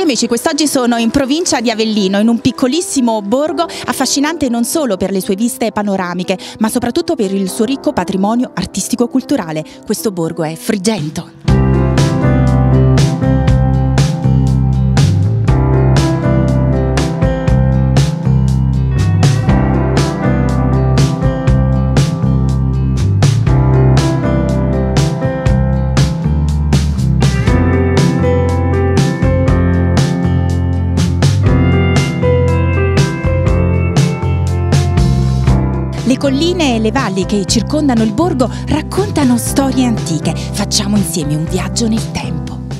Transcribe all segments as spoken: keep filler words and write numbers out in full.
amici, quest'oggi sono in provincia di Avellino, in un piccolissimo borgo affascinante non solo per le sue viste panoramiche, ma soprattutto per il suo ricco patrimonio artistico-culturale. Questo borgo è Frigento. Le colline e le valli che circondano il borgo raccontano storie antiche. Facciamo insieme un viaggio nel tempo.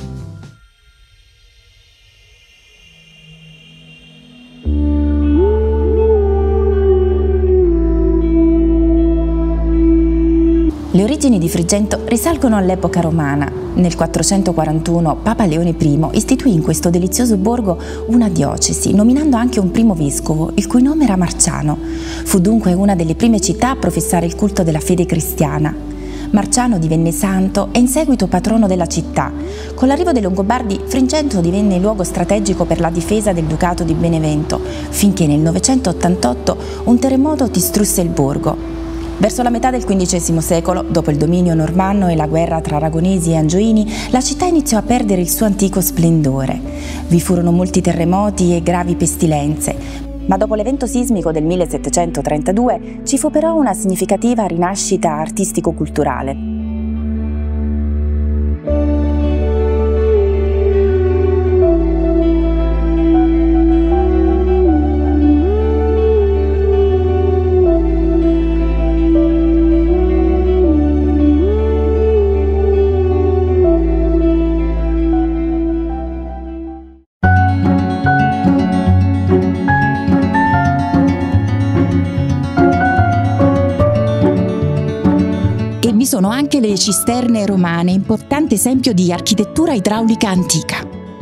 Le origini di Frigento risalgono all'epoca romana. Nel quattrocentoquarantuno Papa Leone I istituì in questo delizioso borgo una diocesi, nominando anche un primo vescovo, il cui nome era Marciano. Fu dunque una delle prime città a professare il culto della fede cristiana. Marciano divenne santo e in seguito patrono della città. Con l'arrivo dei Longobardi, Frigento divenne il luogo strategico per la difesa del Ducato di Benevento, finché nel novecentottantotto un terremoto distrusse il borgo. Verso la metà del quindicesimo secolo, dopo il dominio normanno e la guerra tra aragonesi e angioini, la città iniziò a perdere il suo antico splendore. Vi furono molti terremoti e gravi pestilenze, ma dopo l'evento sismico del millesettecentotrentadue ci fu però una significativa rinascita artistico-culturale. Vi sono anche le cisterne romane, importante esempio di architettura idraulica antica.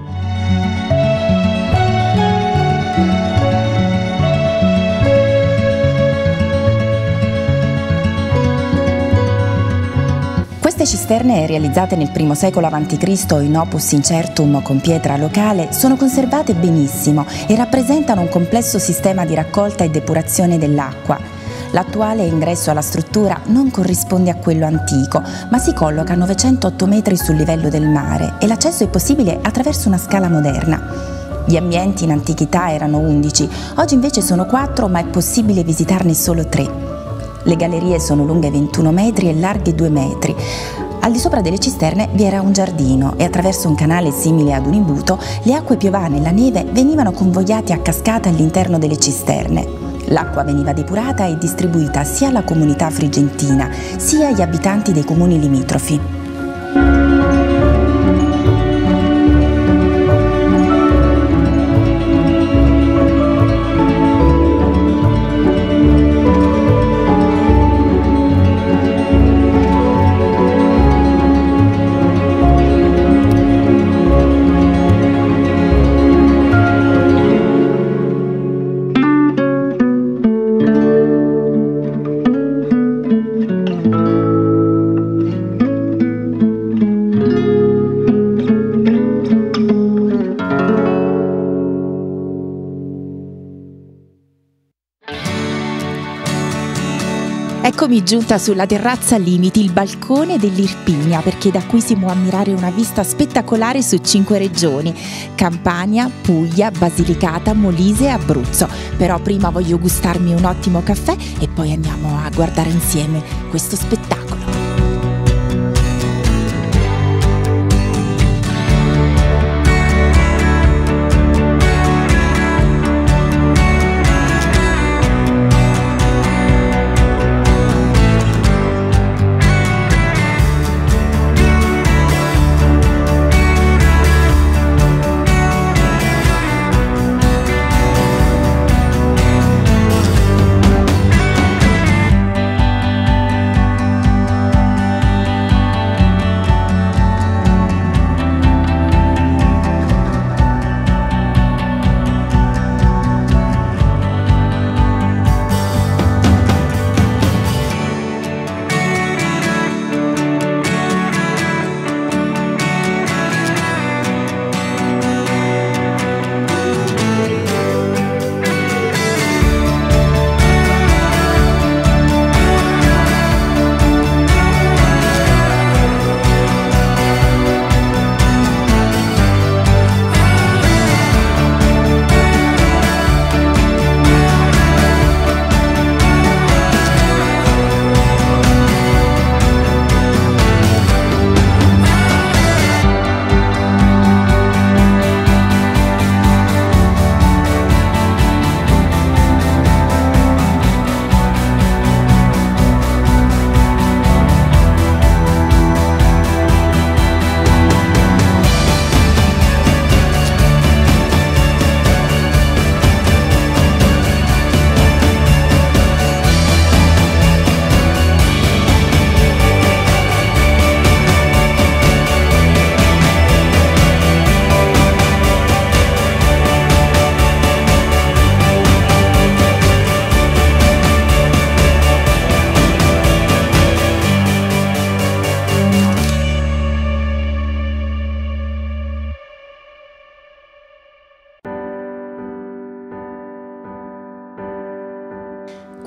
Queste cisterne, realizzate nel primo secolo avanti Cristo in opus incertum con pietra locale, sono conservate benissimo e rappresentano un complesso sistema di raccolta e depurazione dell'acqua. L'attuale ingresso alla struttura non corrisponde a quello antico, ma si colloca a novecentotto metri sul livello del mare e l'accesso è possibile attraverso una scala moderna. Gli ambienti in antichità erano undici, oggi invece sono quattro, ma è possibile visitarne solo tre. Le gallerie sono lunghe ventuno metri e larghe due metri. Al di sopra delle cisterne vi era un giardino e attraverso un canale simile ad un imbuto le acque piovane e la neve venivano convogliate a cascata all'interno delle cisterne. L'acqua veniva depurata e distribuita sia alla comunità frigentina sia agli abitanti dei comuni limitrofi. Eccomi giunta sulla terrazza Limiti, il balcone dell'Irpinia, perché da qui si può ammirare una vista spettacolare su cinque regioni: Campania, Puglia, Basilicata, Molise e Abruzzo. Però prima voglio gustarmi un ottimo caffè e poi andiamo a guardare insieme questo spettacolo.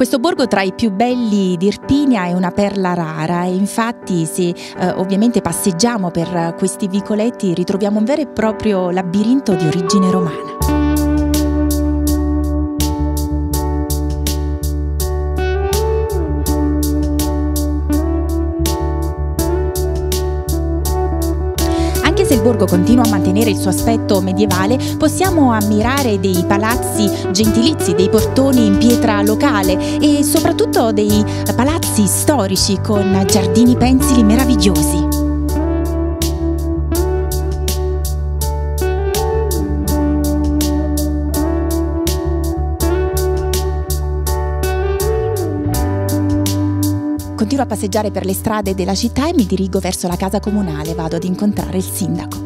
Questo borgo tra i più belli di Irpinia è una perla rara e infatti se eh, ovviamente passeggiamo per questi vicoletti ritroviamo un vero e proprio labirinto di origine romana. Se il borgo continua a mantenere il suo aspetto medievale, possiamo ammirare dei palazzi gentilizi, dei portoni in pietra locale e soprattutto dei palazzi storici con giardini pensili meravigliosi. Continuo a passeggiare per le strade della città e mi dirigo verso la casa comunale, vado ad incontrare il sindaco.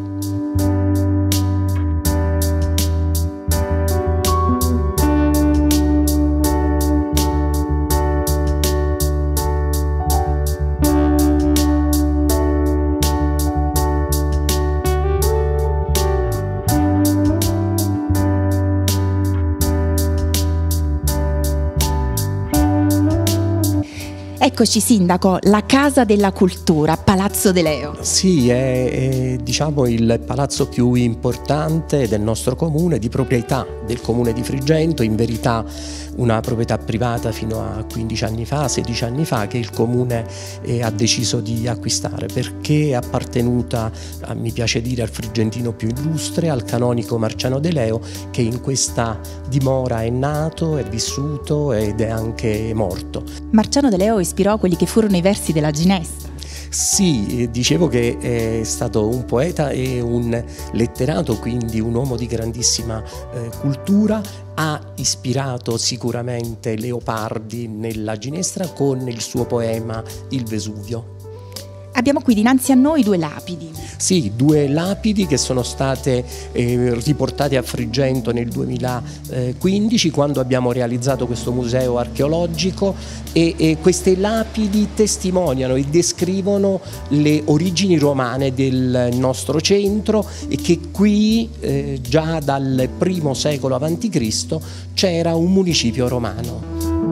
Eccoci sindaco, la Casa della Cultura, Palazzo De Leo. Sì, è, è diciamo il palazzo più importante del nostro comune, di proprietà del comune di Frigento, in verità una proprietà privata fino a quindici anni fa, sedici anni fa, che il comune eh, ha deciso di acquistare perché è appartenuta, a, mi piace dire, al frigentino più illustre, al canonico Marciano De Leo, che in questa dimora è nato, è vissuto ed è anche morto. Marciano De Leo ispirò quelli che furono i versi della Ginestra. Sì, dicevo che è stato un poeta e un letterato, quindi un uomo di grandissima eh, cultura. Ha ispirato sicuramente Leopardi nella Ginestra con il suo poema Il Vesuvio. Abbiamo qui dinanzi a noi due lapidi. Sì, due lapidi che sono state eh, riportate a Frigento nel duemilaquindici, quando abbiamo realizzato questo museo archeologico, e, e queste lapidi testimoniano e descrivono le origini romane del nostro centro e che qui eh, già dal primo secolo avanti Cristo c'era un municipio romano.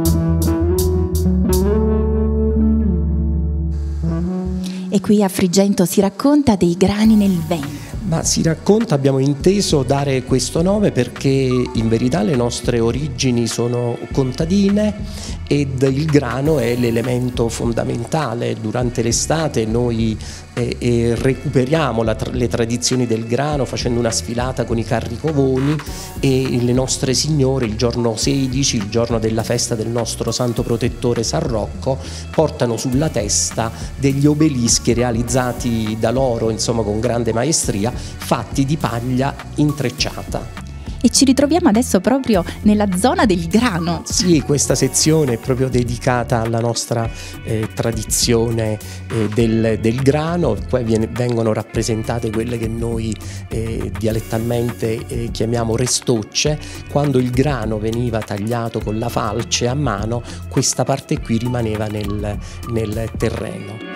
E qui a Frigento si racconta dei grani nel vento. Ma si racconta, abbiamo inteso dare questo nome perché in verità le nostre origini sono contadine ed il grano è l'elemento fondamentale. Durante l'estate noi eh, eh, recuperiamo la tra le tradizioni del grano facendo una sfilata con i carri covoni, e le nostre signore il giorno sedici, il giorno della festa del nostro santo protettore San Rocco, portano sulla testa degli obelischi realizzati da loro, insomma con grande maestria, fatti di paglia intrecciata. E ci ritroviamo adesso proprio nella zona del grano. Sì, questa sezione è proprio dedicata alla nostra eh, tradizione eh, del, del grano. Poi viene, vengono rappresentate quelle che noi eh, dialettalmente eh, chiamiamo restocce. Quando il grano veniva tagliato con la falce a mano, questa parte qui rimaneva nel, nel terreno.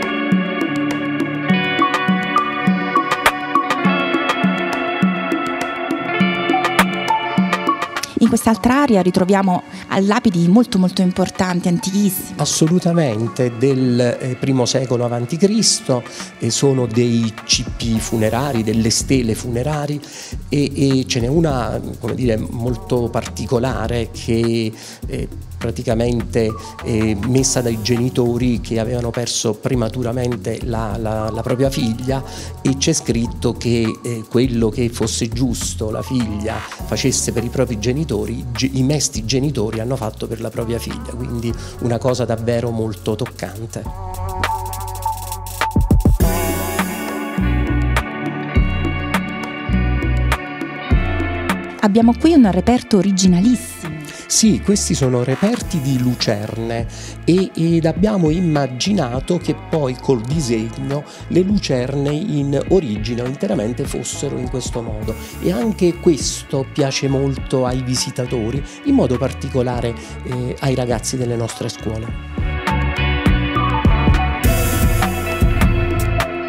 In quest'altra area ritroviamo lapidi molto molto importanti, antichissime. Assolutamente, del eh, primo secolo avanti Cristo, eh, sono dei cippi funerari, delle stele funerari, e, e ce n'è una, come dire, molto particolare che eh, praticamente eh, messa dai genitori che avevano perso prematuramente la, la, la propria figlia, e c'è scritto che eh, quello che fosse giusto la figlia facesse per i propri genitori, i mesti genitori hanno fatto per la propria figlia, quindi una cosa davvero molto toccante. Abbiamo qui un reperto originalissimo. Sì, questi sono reperti di lucerne e, ed abbiamo immaginato che poi col disegno le lucerne in origine interamente fossero in questo modo, e anche questo piace molto ai visitatori, in modo particolare eh, ai ragazzi delle nostre scuole.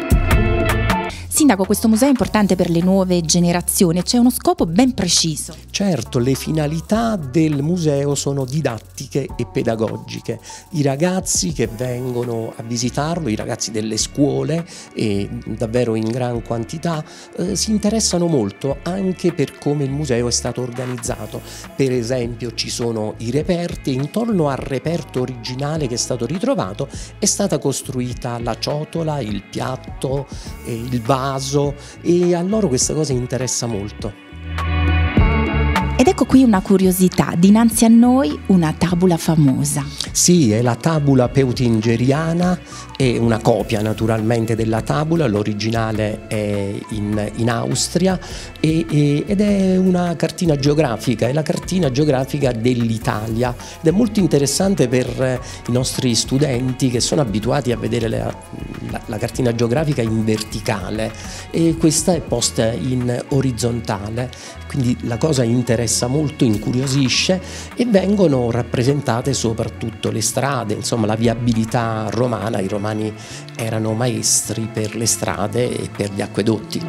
Sindaco, questo museo è importante per le nuove generazioni, c'è uno scopo ben preciso. Certo, le finalità del museo sono didattiche e pedagogiche. I ragazzi che vengono a visitarlo, i ragazzi delle scuole, e davvero in gran quantità, eh, si interessano molto anche per come il museo è stato organizzato. Per esempio ci sono i reperti, e intorno al reperto originale che è stato ritrovato è stata costruita la ciotola, il piatto, eh, il vaso, e a loro questa cosa interessa molto. Ed ecco qui una curiosità, dinanzi a noi una tabula famosa. Sì, è la tabula peutingeriana, è una copia naturalmente della tabula, l'originale è in, in Austria e, e, ed è una cartina geografica, è la cartina geografica dell'Italia ed è molto interessante per i nostri studenti che sono abituati a vedere la, la, la cartina geografica in verticale, e questa è posta in orizzontale, quindi la cosa interessa molto, incuriosisce, e vengono rappresentate soprattutto le strade, insomma la viabilità romana. I romani erano maestri per le strade e per gli acquedotti.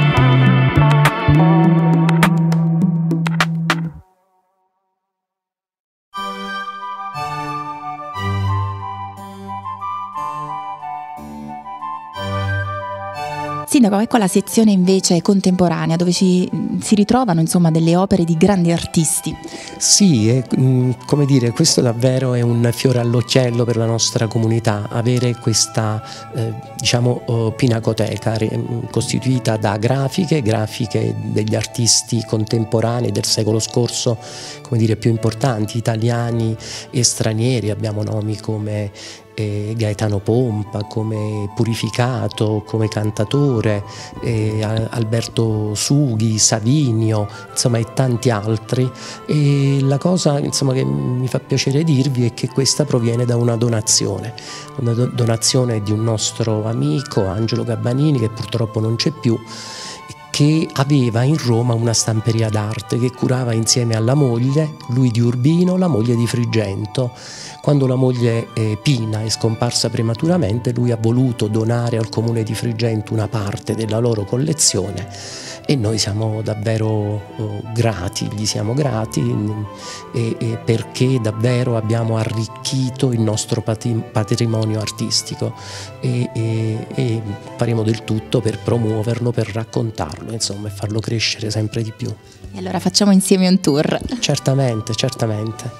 Sindaco, ecco la sezione invece contemporanea dove ci, si ritrovano insomma delle opere di grandi artisti. Sì, è, come dire, questo davvero è un fiore all'occhiello per la nostra comunità, avere questa eh, diciamo pinacoteca costituita da grafiche, grafiche degli artisti contemporanei del secolo scorso, come dire, più importanti, italiani e stranieri. Abbiamo nomi come Eh, Gaetano Pompa, come Purificato, come cantatore, eh, Alberto Sughi, Savinio, insomma, e tanti altri. E la cosa, insomma, che mi fa piacere dirvi è che questa proviene da una donazione, una do- donazione di un nostro amico, Angelo Gabbanini, che purtroppo non c'è più, che aveva in Roma una stamperia d'arte che curava insieme alla moglie, lui di Urbino, la moglie di Frigento. Quando la moglie eh, Pina è scomparsa prematuramente, lui ha voluto donare al comune di Frigento una parte della loro collezione, e noi siamo davvero oh, grati, gli siamo grati e, e perché davvero abbiamo arricchito il nostro patrimonio artistico, e, e, e faremo del tutto per promuoverlo, per raccontarlo, insomma, e farlo crescere sempre di più. E allora facciamo insieme un tour. Certamente, certamente.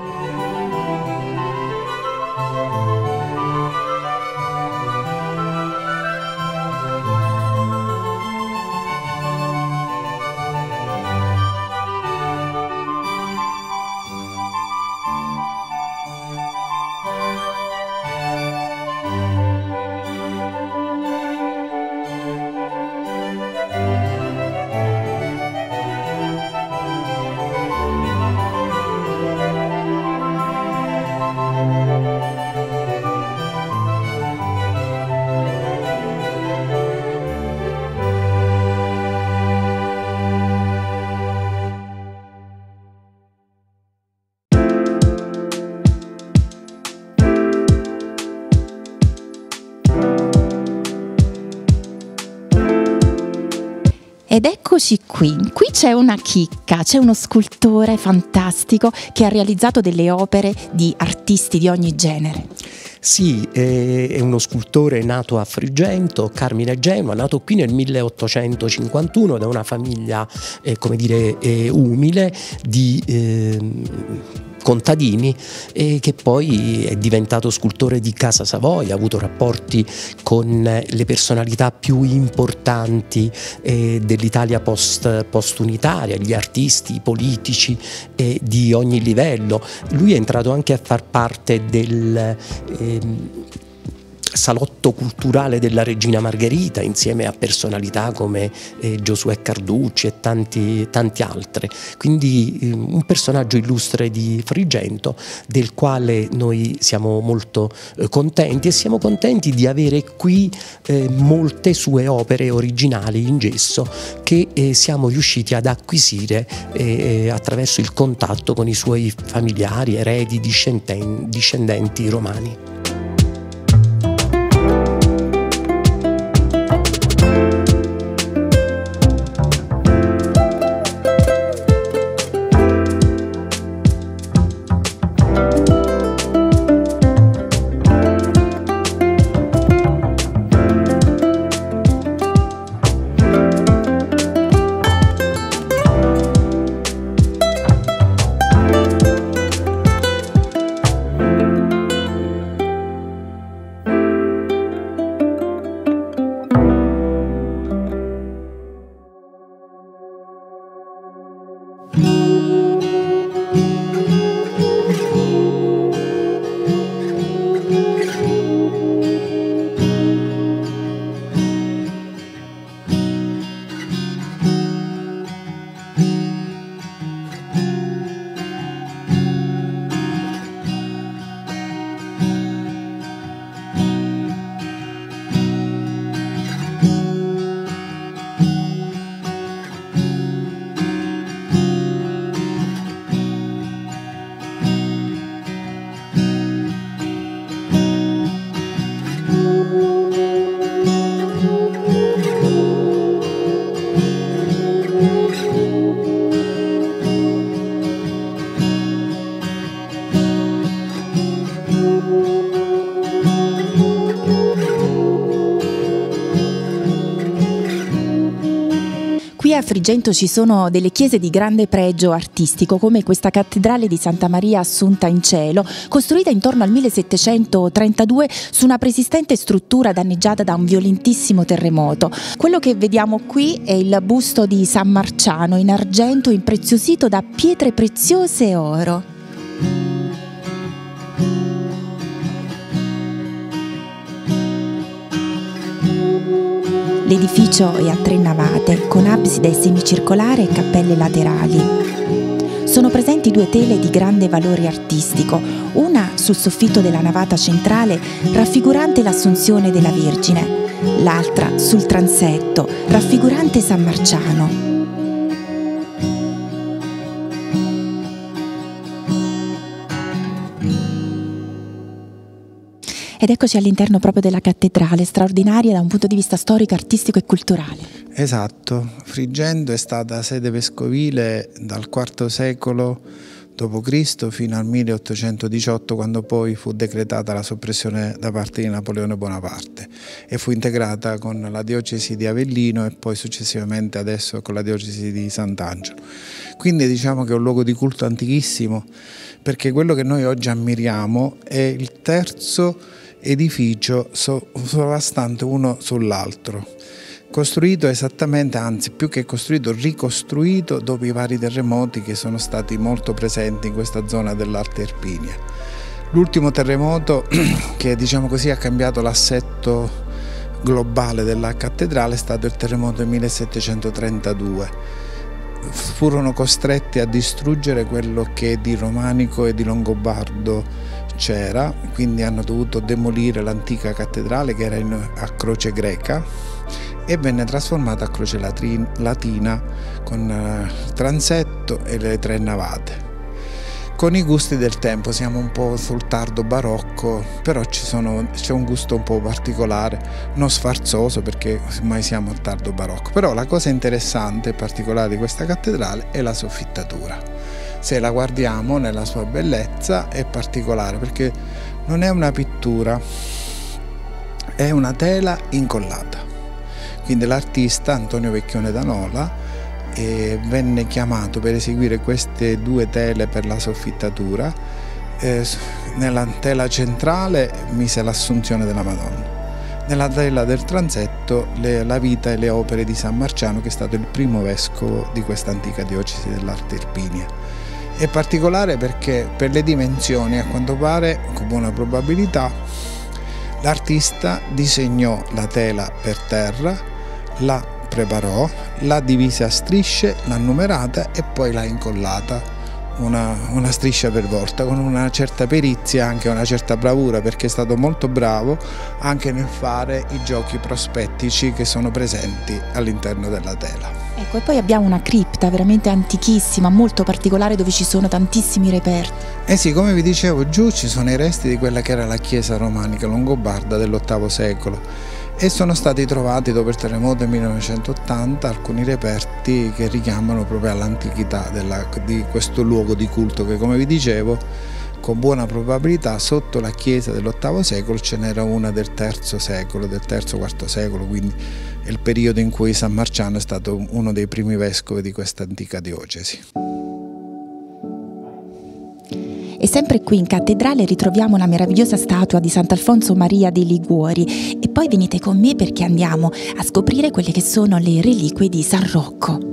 Ed eccoci qui, qui c'è una chicca, c'è uno scultore fantastico che ha realizzato delle opere di artisti di ogni genere. Sì, è uno scultore nato a Frigento, Carmine Genua, nato qui nel milleottocentocinquantuno da una famiglia, eh, come dire, eh, umile di eh, contadini, e che poi è diventato scultore di Casa Savoia, ha avuto rapporti con le personalità più importanti eh, dell'Italia post, post-unitaria, gli artisti, i politici eh, di ogni livello. Lui è entrato anche a far parte del eh, salotto culturale della Regina Margherita, insieme a personalità come eh, Giosuè Carducci e tanti, tanti altri. Quindi eh, un personaggio illustre di Frigento, del quale noi siamo molto eh, contenti, e siamo contenti di avere qui eh, molte sue opere originali in gesso che eh, siamo riusciti ad acquisire eh, attraverso il contatto con i suoi familiari, eredi, discendenti, discendenti romani. Frigento ci sono delle chiese di grande pregio artistico, come questa cattedrale di Santa Maria Assunta in Cielo, costruita intorno al millesettecentotrentadue su una preesistente struttura danneggiata da un violentissimo terremoto. Quello che vediamo qui è il busto di San Marciano in argento impreziosito da pietre preziose e oro. L'edificio è a tre navate, con abside semicircolare e cappelle laterali. Sono presenti due tele di grande valore artistico, una sul soffitto della navata centrale raffigurante l'Assunzione della Vergine, l'altra sul transetto raffigurante San Marciano. Ed eccoci all'interno proprio della cattedrale, straordinaria da un punto di vista storico, artistico e culturale. Esatto, Frigento è stata sede vescovile dal quarto secolo dopo Cristo fino al milleottocentodiciotto, quando poi fu decretata la soppressione da parte di Napoleone Bonaparte e fu integrata con la diocesi di Avellino e poi successivamente adesso con la diocesi di Sant'Angelo. Quindi diciamo che è un luogo di culto antichissimo, perché quello che noi oggi ammiriamo è il terzo edificio sovrastante uno sull'altro, costruito esattamente, anzi più che costruito, ricostruito dopo i vari terremoti che sono stati molto presenti in questa zona dell'Alta Irpinia. L'ultimo terremoto che, diciamo così, ha cambiato l'assetto globale della cattedrale è stato il terremoto del millesettecentotrentadue. Furono costretti a distruggere quello che di romanico e di longobardo c'era, quindi hanno dovuto demolire l'antica cattedrale che era in, a croce greca e venne trasformata a croce latina con uh, transetto e le tre navate. Con i gusti del tempo, siamo un po' sul tardo barocco, però c'è un gusto un po' particolare, non sfarzoso perché ormai siamo al tardo barocco. Però la cosa interessante e particolare di questa cattedrale è la soffittatura. Se la guardiamo nella sua bellezza è particolare perché non è una pittura, è una tela incollata. Quindi l'artista Antonio Vecchione da Nola eh, venne chiamato per eseguire queste due tele per la soffittatura. Eh, nella tela centrale mise l'Assunzione della Madonna, nella tela del transetto le, la vita e le opere di San Marciano, che è stato il primo vescovo di questa antica diocesi dell'Alta Irpinia. È particolare perché per le dimensioni, a quanto pare, con buona probabilità, l'artista disegnò la tela per terra, la preparò, la divise a strisce, l'ha numerata e poi l'ha incollata una, una striscia per volta, con una certa perizia, anche una certa bravura, perché è stato molto bravo anche nel fare i giochi prospettici che sono presenti all'interno della tela. Ecco, e poi abbiamo una cripta veramente antichissima, molto particolare, dove ci sono tantissimi reperti. Eh sì, come vi dicevo, giù ci sono i resti di quella che era la chiesa romanica longobarda dell'ottavo secolo e sono stati trovati dopo il terremoto del millenovecentottanta alcuni reperti che richiamano proprio all'antichità di questo luogo di culto che, come vi dicevo, con buona probabilità sotto la chiesa dell'ottavo secolo ce n'era una del terzo secolo, del terzo quarto secolo, quindi è il periodo in cui San Marciano è stato uno dei primi vescovi di questa antica diocesi. E sempre qui in cattedrale ritroviamo la meravigliosa statua di Sant'Alfonso Maria dei Liguori e poi venite con me perché andiamo a scoprire quelle che sono le reliquie di San Rocco.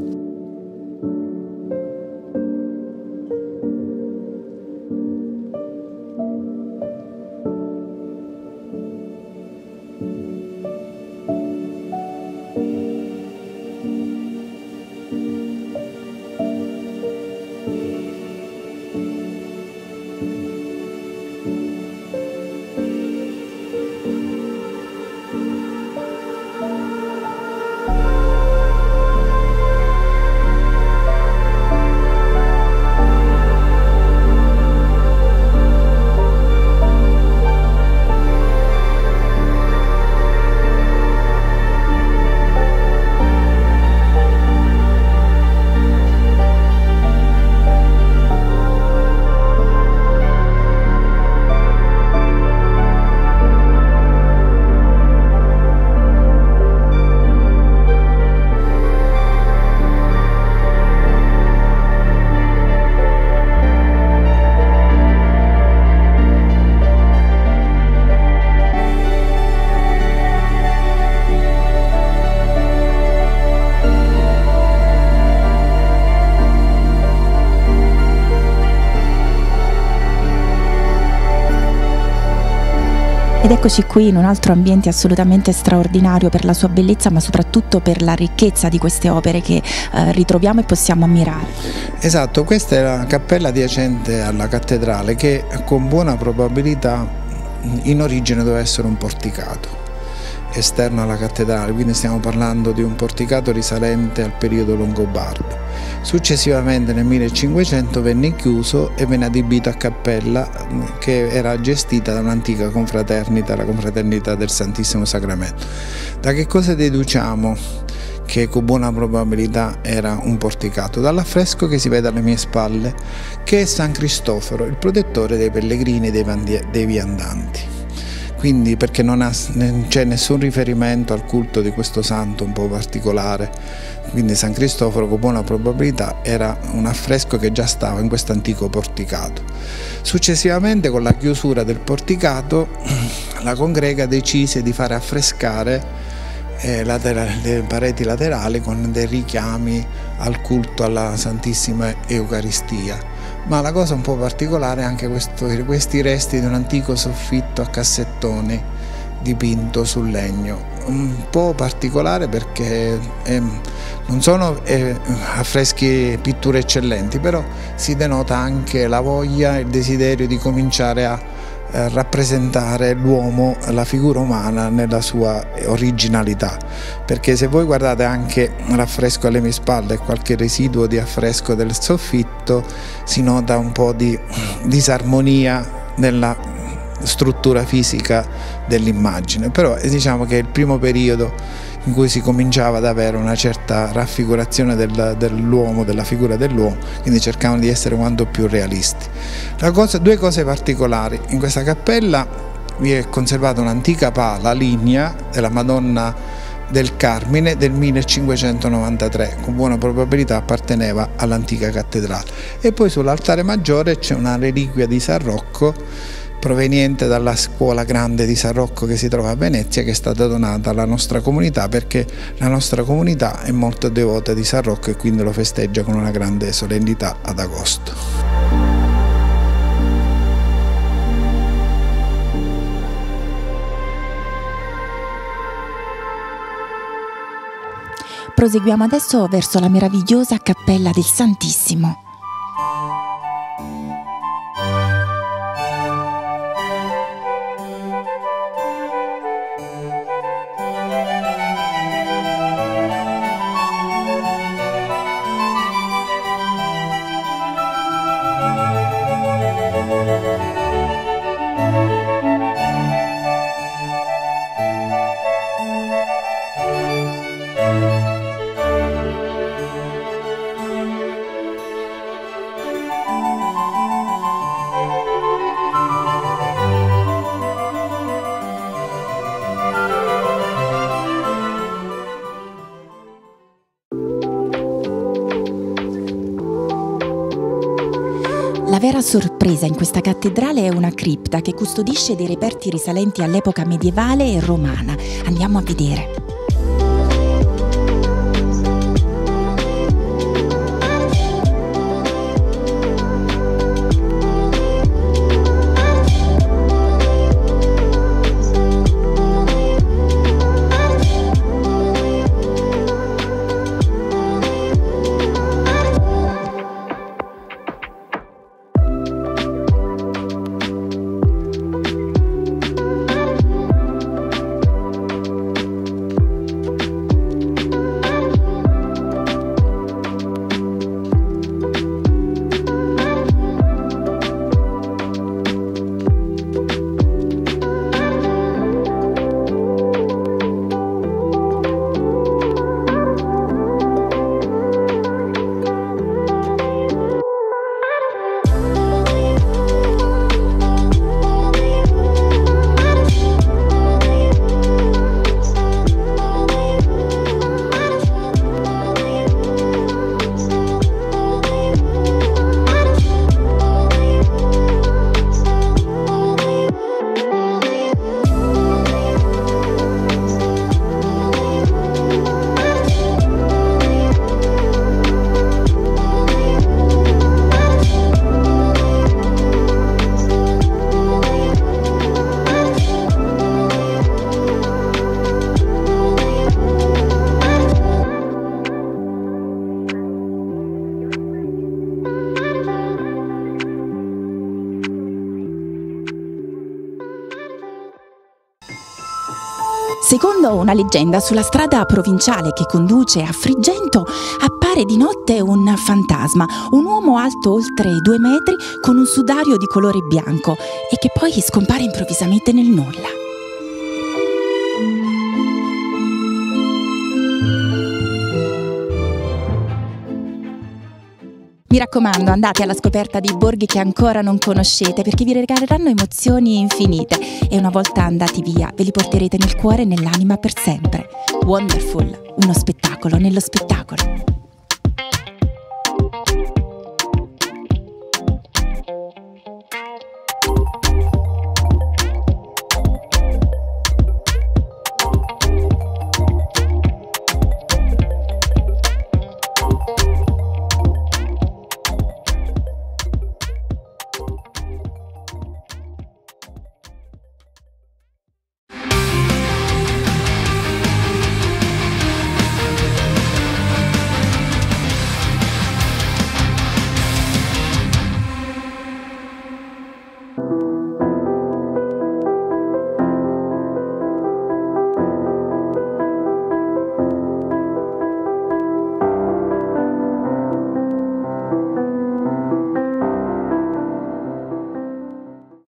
Ed eccoci qui in un altro ambiente assolutamente straordinario per la sua bellezza, ma soprattutto per la ricchezza di queste opere che eh, ritroviamo e possiamo ammirare. Esatto, questa è la cappella adiacente alla cattedrale che con buona probabilità in origine doveva essere un porticato esterno alla cattedrale, quindi stiamo parlando di un porticato risalente al periodo longobardo. Successivamente nel millecinquecento venne chiuso e venne adibito a cappella che era gestita da un'antica confraternita, la confraternita del Santissimo Sacramento. Da che cosa deduciamo che con buona probabilità era un porticato? Dall'affresco che si vede alle mie spalle, che è San Cristoforo, il protettore dei pellegrini e dei, dei viandanti. Quindi perché non c'è nessun riferimento al culto di questo santo un po' particolare, quindi San Cristoforo con buona probabilità era un affresco che già stava in questo antico porticato. Successivamente, con la chiusura del porticato, la congrega decise di fare affrescare eh, le pareti laterali con dei richiami al culto alla Santissima Eucaristia. Ma la cosa un po' particolare è anche questo, questi resti di un antico soffitto a cassettoni dipinto sul legno. Un po' particolare perché è, non sono è, affreschi pitture eccellenti, però si denota anche la voglia e il desiderio di cominciare a eh, rappresentare l'uomo, la figura umana nella sua originalità. Perché se voi guardate anche l'affresco alle mie spalle e qualche residuo di affresco del soffitto, si nota un po' di disarmonia nella struttura fisica dell'immagine, però diciamo che è il primo periodo in cui si cominciava ad avere una certa raffigurazione del, dell'uomo, della figura dell'uomo, quindi cercavano di essere quanto più realisti. La cosa, due cose particolari: in questa cappella vi è conservata un'antica pala lignea della Madonna del Carmine del millecinquecentonovantatré, con buona probabilità apparteneva all'antica cattedrale, e poi sull'altare maggiore c'è una reliquia di San Rocco proveniente dalla scuola grande di San Rocco che si trova a Venezia, che è stata donata alla nostra comunità perché la nostra comunità è molto devota di San Rocco e quindi lo festeggia con una grande solennità ad agosto. Proseguiamo adesso verso la meravigliosa Cappella del Santissimo. La vera sorpresa in questa cattedrale è una cripta che custodisce dei reperti risalenti all'epoca medievale e romana. Andiamo a vedere. Secondo una leggenda, sulla strada provinciale che conduce a Friggento appare di notte un fantasma, un uomo alto oltre due metri con un sudario di colore bianco e che poi scompare improvvisamente nel nulla. Mi raccomando, andate alla scoperta di borghi che ancora non conoscete perché vi regaleranno emozioni infinite e una volta andati via ve li porterete nel cuore e nell'anima per sempre. Wonderful, uno spettacolo nello spettacolo.